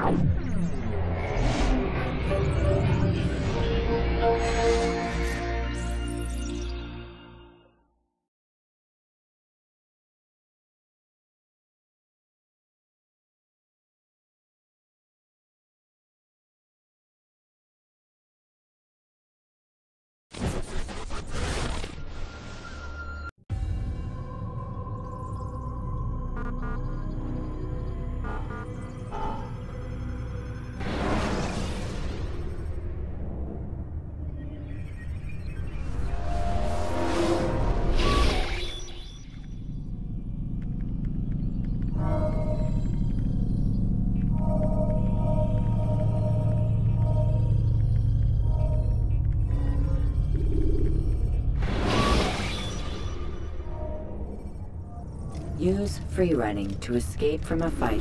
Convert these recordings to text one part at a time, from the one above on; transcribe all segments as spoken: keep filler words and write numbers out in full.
Use free running to escape from a fight.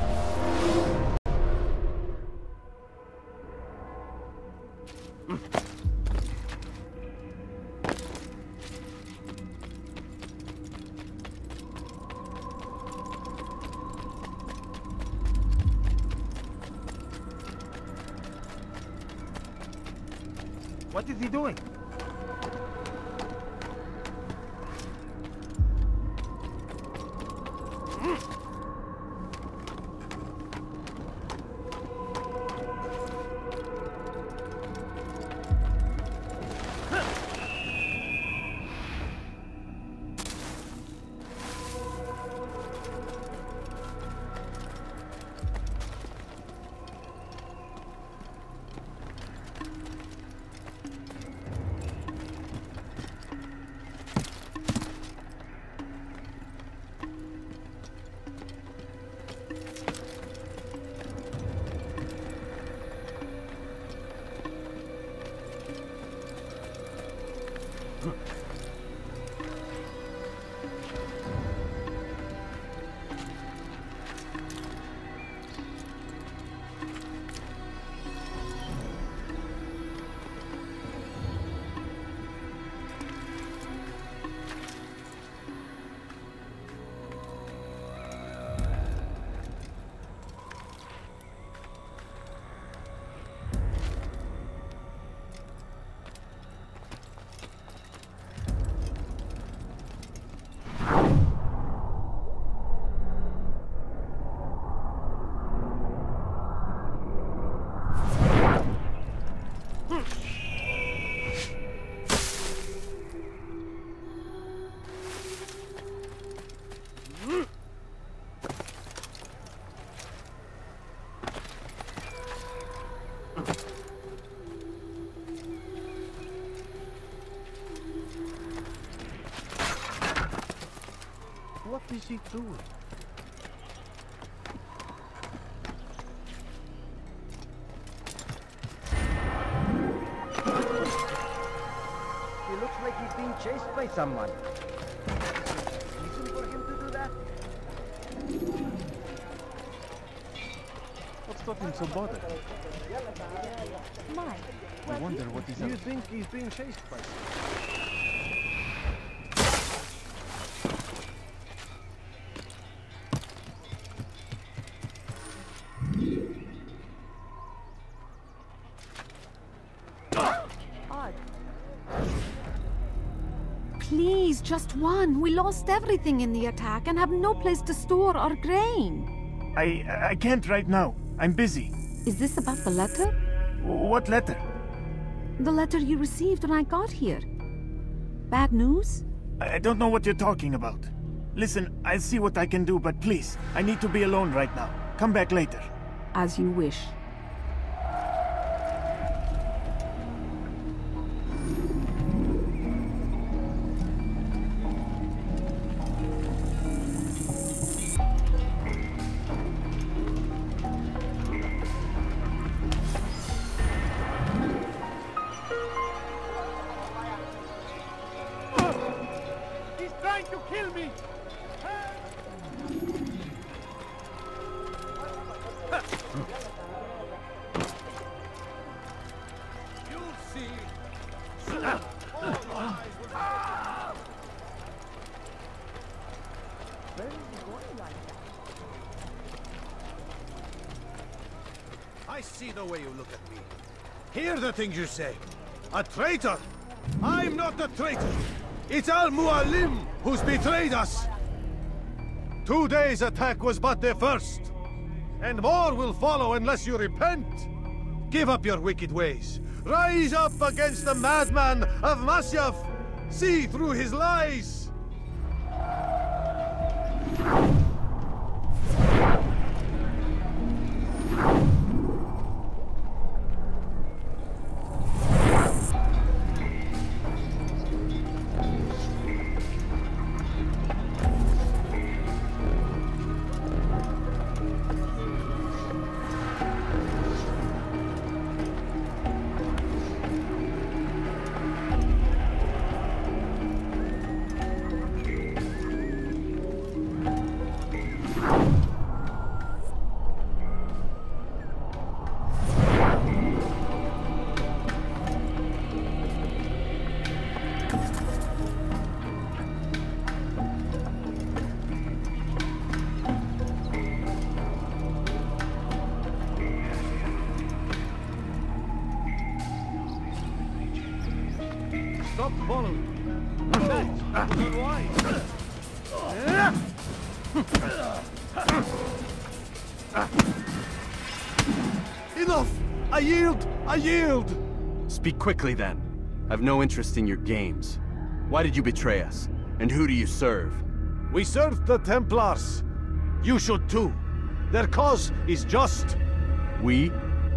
What is he doing? What is he doing? He looks like he's being chased by someone. Reason for him to do that? What's got him so bothered? Mike, I wonder what he's. Do you think he's being chased by someone? Please, just one. We lost everything in the attack and have no place to store our grain. I... I can't right now. I'm busy. Is this about the letter? What letter? The letter you received when I got here. Bad news? I don't know what you're talking about. Listen, I'll see what I can do, but please, I need to be alone right now. Come back later. As you wish. I see the way you look at me. Hear the things you say. A traitor? I'm not a traitor. It's Al-Mualim who's betrayed us. Today's attack was but the first. And more will follow unless you repent. Give up your wicked ways. Rise up against the madman of Masyaf. See through his lies. Stop following. That was unwise. Enough! I yield! I yield! Speak quickly then. I've no interest in your games. Why did you betray us? And who do you serve? We serve the Templars. You should too. Their cause is just. We?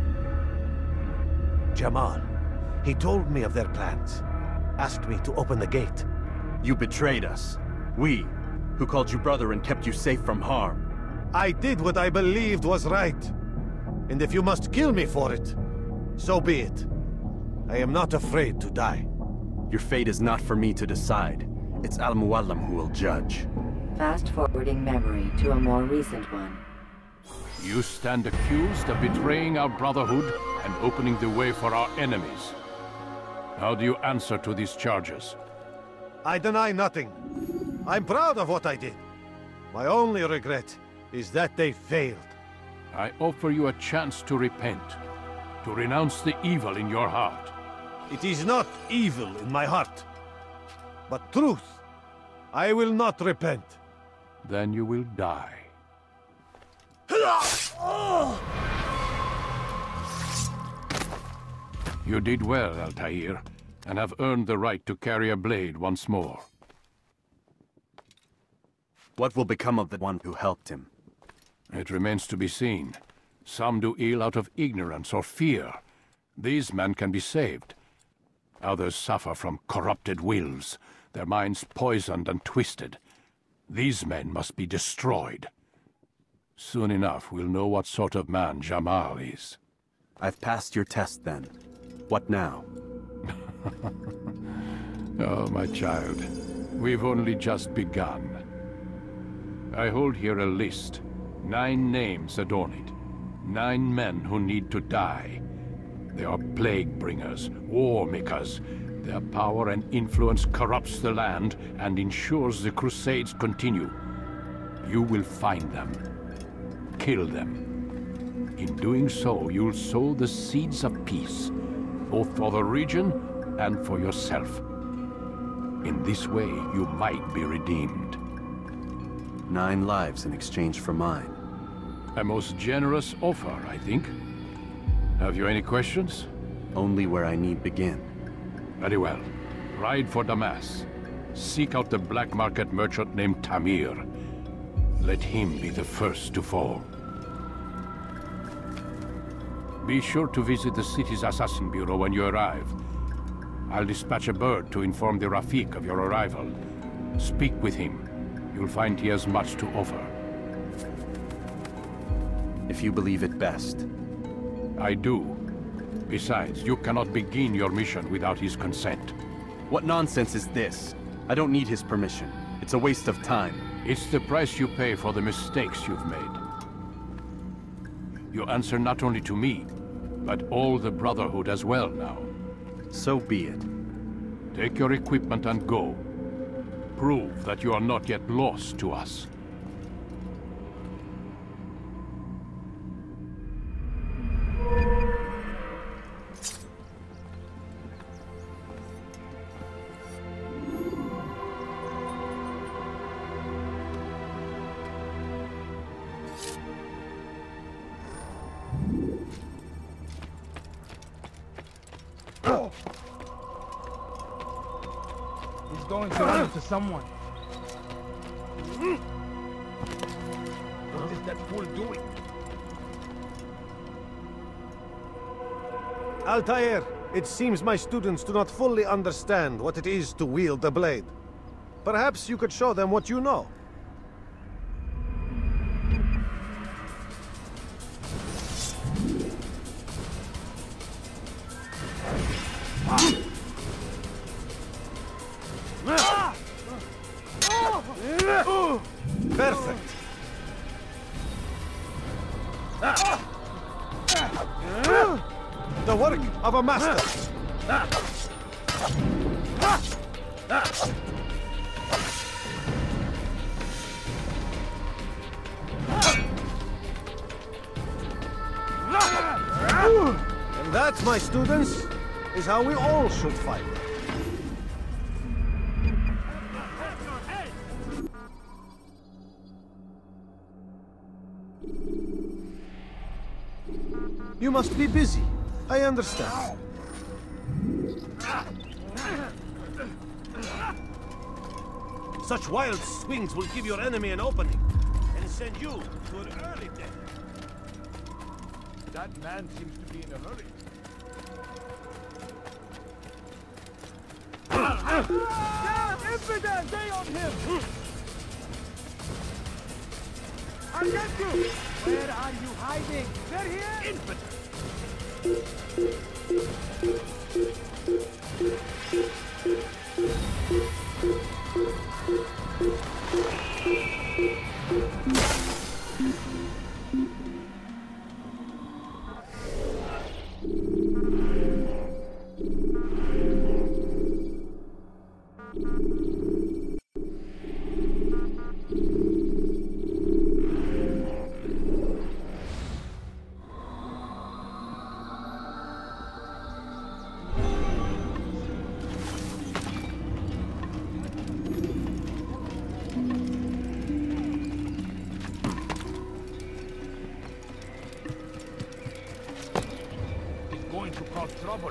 Jamal. He told me of their plans. Asked me to open the gate. You betrayed us. We, who called you brother and kept you safe from harm. I did what I believed was right. And if you must kill me for it, so be it. I am not afraid to die. Your fate is not for me to decide. It's Al-Mualim who will judge. Fast-forwarding memory to a more recent one. You stand accused of betraying our Brotherhood and opening the way for our enemies. How do you answer to these charges? I deny nothing. I'm proud of what I did. My only regret is that they failed. I offer you a chance to repent, to renounce the evil in your heart. It is not evil in my heart, but truth. I will not repent. Then you will die. You did well, Altair, and have earned the right to carry a blade once more. What will become of the one who helped him? It remains to be seen. Some do ill out of ignorance or fear. These men can be saved. Others suffer from corrupted wills, their minds poisoned and twisted. These men must be destroyed. Soon enough, we'll know what sort of man Jamal is. I've passed your test, then. What now? Oh, my child. We've only just begun. I hold here a list. Nine names adorn it. Nine men who need to die. They are plague bringers, war makers. Their power and influence corrupts the land and ensures the Crusades continue. You will find them. Kill them. In doing so, you'll sow the seeds of peace, both for the region and for yourself. In this way, you might be redeemed. Nine lives in exchange for mine. A most generous offer, I think. Have you any questions? Only where I need begin. Very well. Ride for Damas. Seek out the black market merchant named Tamir. Let him be the first to fall. Be sure to visit the city's assassin bureau when you arrive. I'll dispatch a bird to inform the Rafiq of your arrival. Speak with him. You'll find he has much to offer. If you believe it best. I do. Besides, you cannot begin your mission without his consent. What nonsense is this? I don't need his permission. It's a waste of time. It's the price you pay for the mistakes you've made. You answer not only to me, but all the Brotherhood as well now. So be it. Take your equipment and go. Prove that you are not yet lost to us. going to run into someone. What is that fool doing? Altair, it seems my students do not fully understand what it is to wield the blade. Perhaps you could show them what you know. Perfect. The work of a master. And that, my students, is how we all should fight. You must be busy. I understand. Such wild swings will give your enemy an opening and send you to an early death. That man seems to be in a hurry. Down, infidel! Stay on him! I'll get you! Where are you hiding? They're here! Infidel! Going to cause trouble.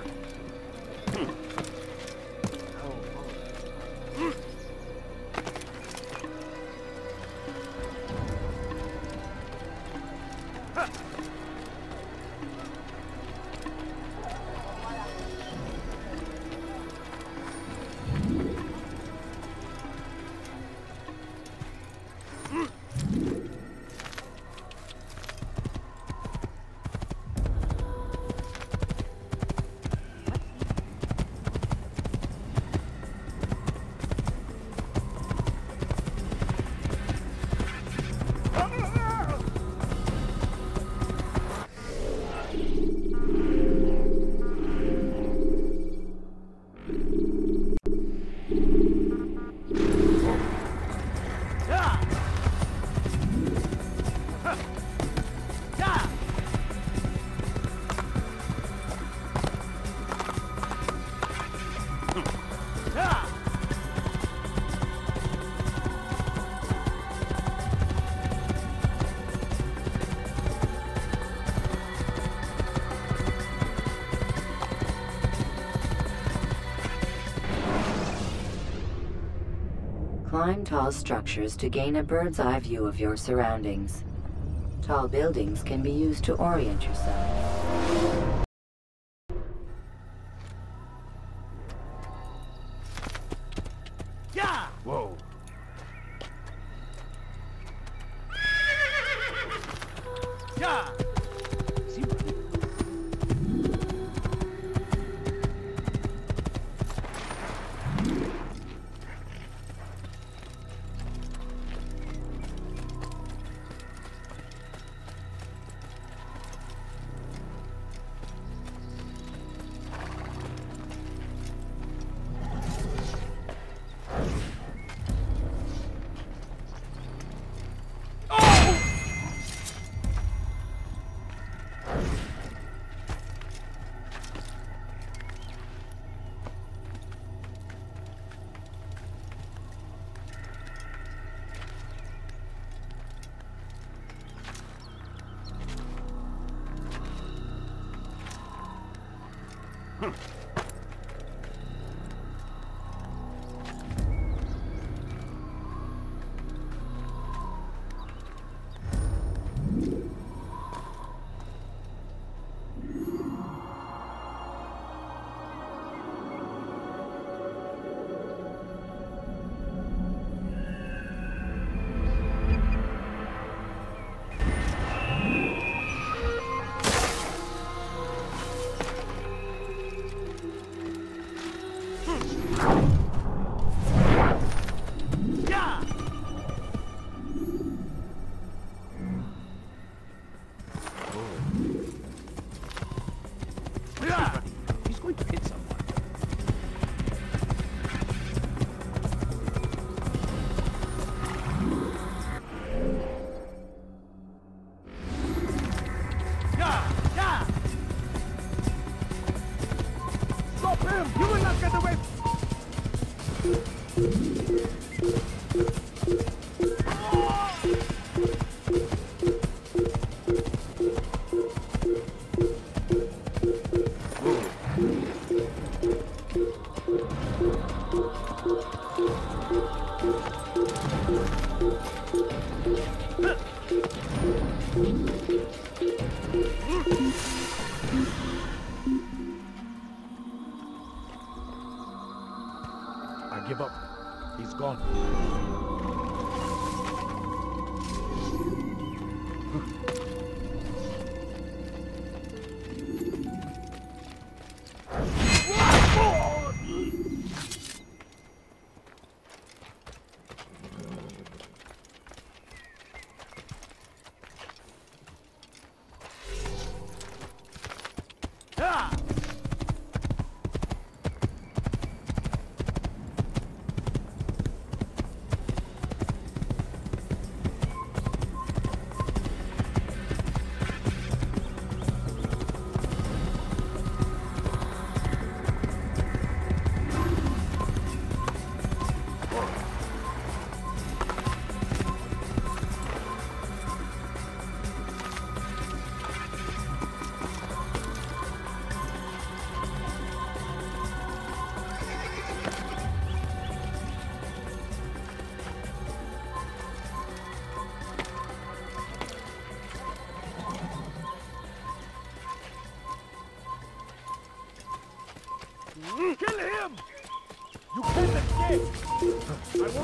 Climb tall structures to gain a bird's eye view of your surroundings. Tall buildings can be used to orient yourself. Yeah! Whoa. Yeah! See what?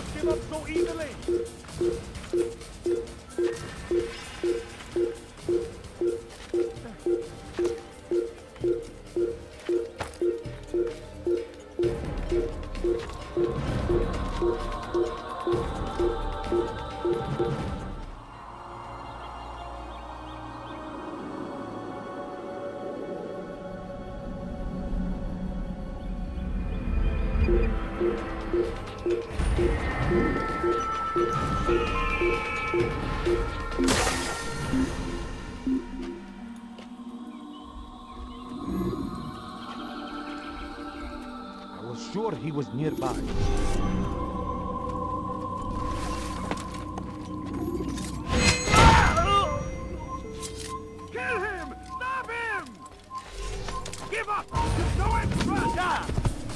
give up so easily! I was sure he was nearby. Kill him! Stop him! Give up! There's no extra!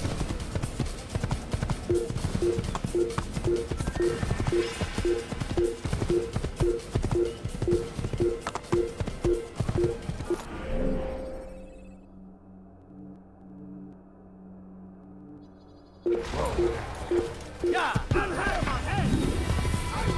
Yeah! I'll have my head!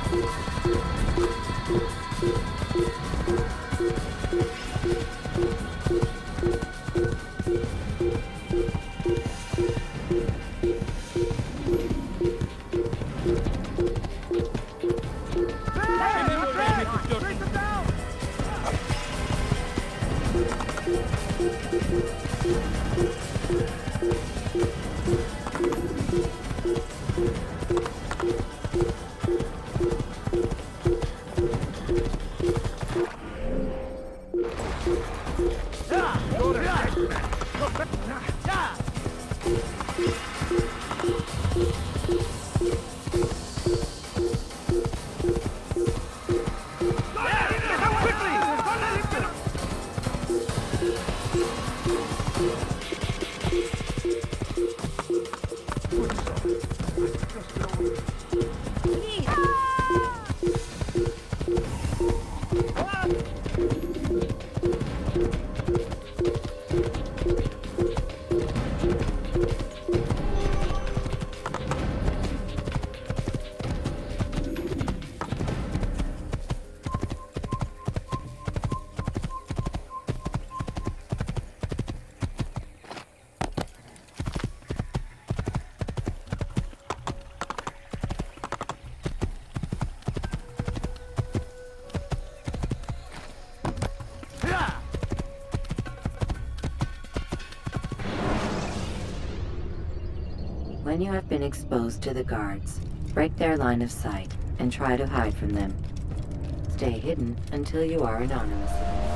When you have been exposed to the guards, break their line of sight and try to hide from them. Stay hidden until you are anonymous.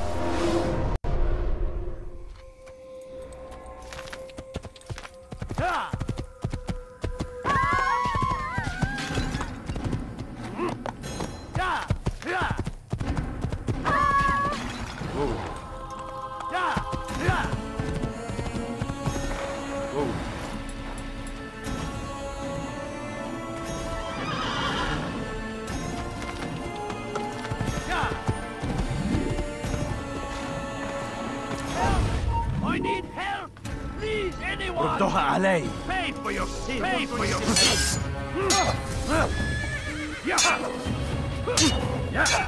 I need help! Please, anyone! ردوها علي! Pay for your sin! Pay for your sin! Yeah! Yeah!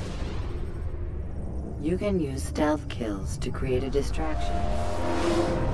You can use stealth kills to create a distraction.